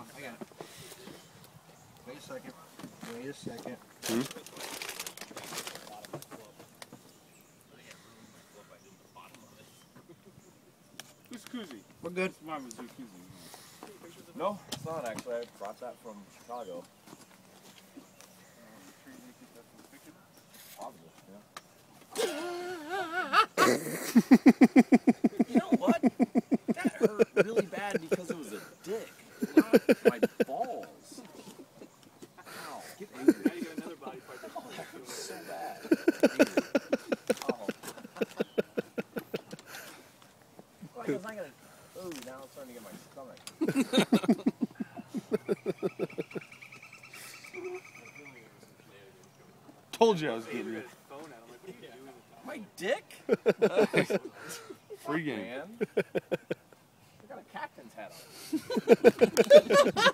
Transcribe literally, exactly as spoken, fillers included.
on, I got it. Wait a second. Wait a second. Hmm? Who's Koozie? We're good. Mine was Koozie. No, it's not actually. I brought that from Chicago. Positive, yeah. You know what? That hurt really bad because it was a dick, not my balls. Ow. Get angry. Now you got another body part. Oh, that hurt so bad. Oh. Like, I was not gonna. Oh, now it's starting to get my stomach. Told you I was getting you. My dick? Free game. Man. I got a captain's hat on.